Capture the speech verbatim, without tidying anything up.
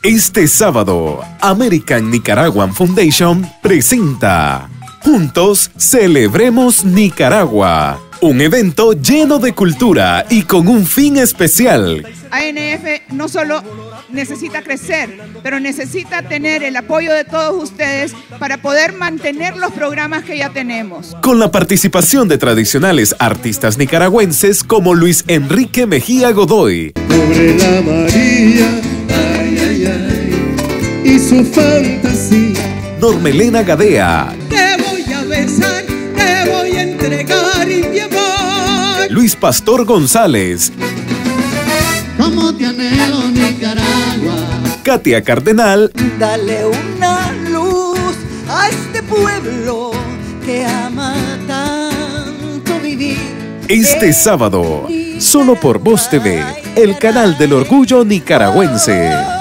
Este sábado, American Nicaraguan Foundation presenta Juntos Celebremos Nicaragua. Un evento lleno de cultura y con un fin especial. A N F no solo necesita crecer, pero necesita tener el apoyo de todos ustedes para poder mantener los programas que ya tenemos. Con la participación de tradicionales artistas nicaragüenses como Luis Enrique Mejía Godoy, Pobre la María, ay, ay, ay, y su fantasía, Normelena Gadea, te voy a besar, te voy a entregar y mi amor. Luis Pastor González, Como te anhelo, Nicaragua. Katia Cardenal, Dale una luz a este pueblo que ama tanto vivir. este sábado, solo por Voz T V, el canal del orgullo nicaragüense.